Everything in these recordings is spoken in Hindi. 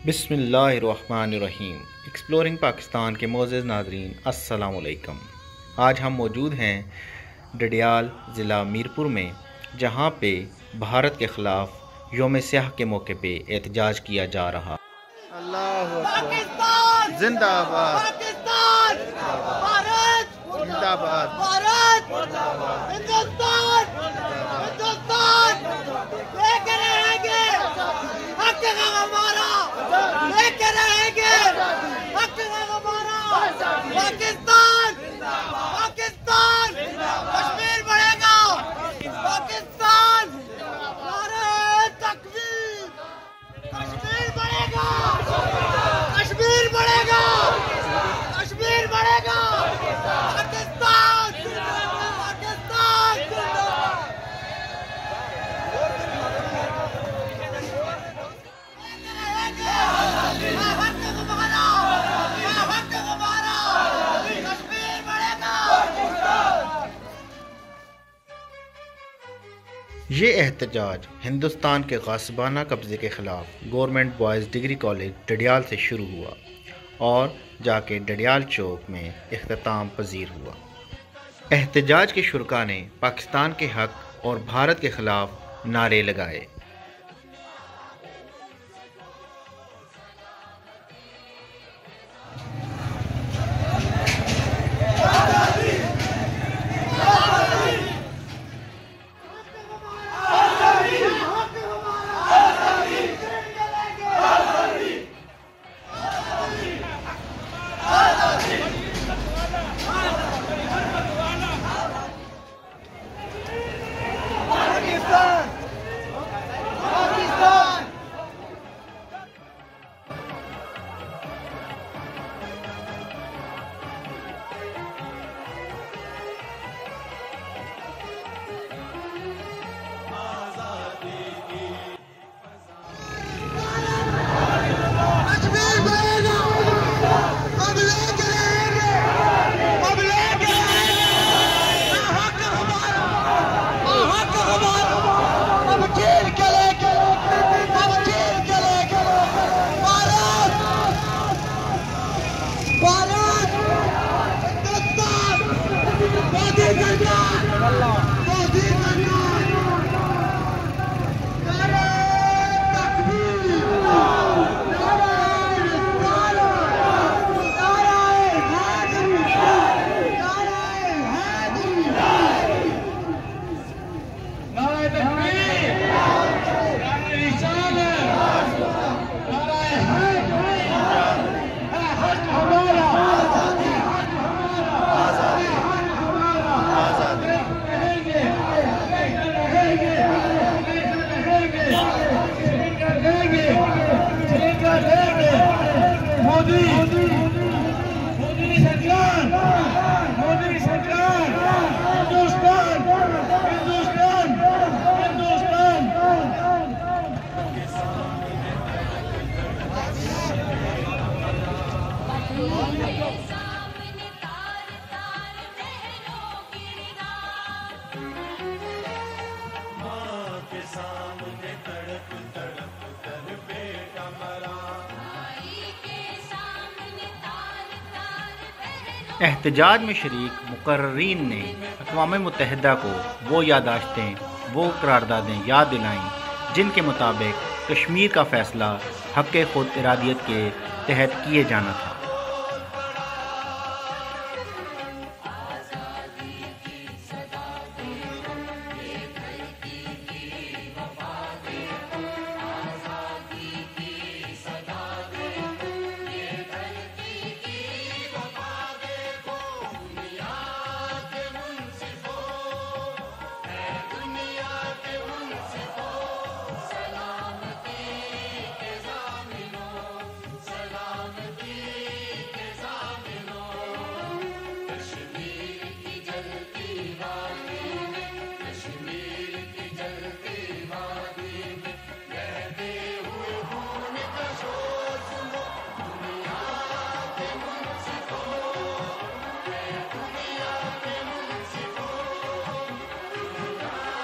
बिस्मिल्लाहिर्रहमानिर्रहीम। एक्सप्लोरिंग पाकिस्तान के मोअज़्ज़ज़ नाज़रीन, अस्सलामु अलैकुम। आज हम मौजूद हैं डडियाल ज़िला मीरपुर में, जहां पे भारत के ख़िलाफ़ यौम स्याह के मौके पे एहतजाज किया जा रहा। अल्लाहु अकबर, जिंदाबाद, पाकिस्तान, भारत जिंदाबाद, भारत हिंदुस्तान, हिंदुस्तान लेके रहेंगे हक का हमारा, लेके रहेंगे हक का हमारा। पाकिस्तान, पाकिस्तान, कश्मीर बढ़ेगा, पाकिस्तान, नारे तकबीर, कश्मीर बढ़ेगा, कश्मीर बढ़ेगा, कश्मीर बढ़ेगा, पाकिस्तान, पाकिस्तान जिंदाबाद। कश्मीर बढ़ेगा। ये एहतजाज हिंदुस्तान के गासिबाना कब्ज़े के ख़िलाफ़ government boys degree college Dadyal से शुरू हुआ और जाके डडियाल चौक में इख्तिताम पजीर हुआ। एहतजाज के शुरका ने पाकिस्तान के हक़ और भारत के ख़िलाफ़ नारे लगाए। एहतजाज में शरीक मुकर्रीन ने अक़वाम मुत्तहिदा को वो यादाश्तें, वो करारदादें याद दिलाईं जिनके मुताबिक कश्मीर का फ़ैसला हक़ ख़ुद इरादियत के तहत किए जाना था।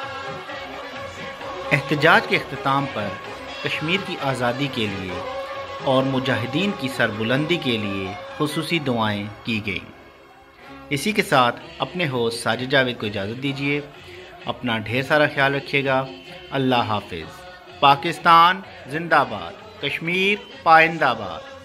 एहतजाज के अख्तिताम पर कश्मीर की आज़ादी के लिए और मुजाहिदीन की सरबुलंदी के लिए खुसूसी दुआएं की गईं। इसी के साथ अपने होस्ट साजिद जावेद को इजाज़त दीजिए। अपना ढेर सारा ख्याल रखिएगा। अल्लाह हाफिज़। पाकिस्तान जिंदाबाद, कश्मीर पाइंदाबाद।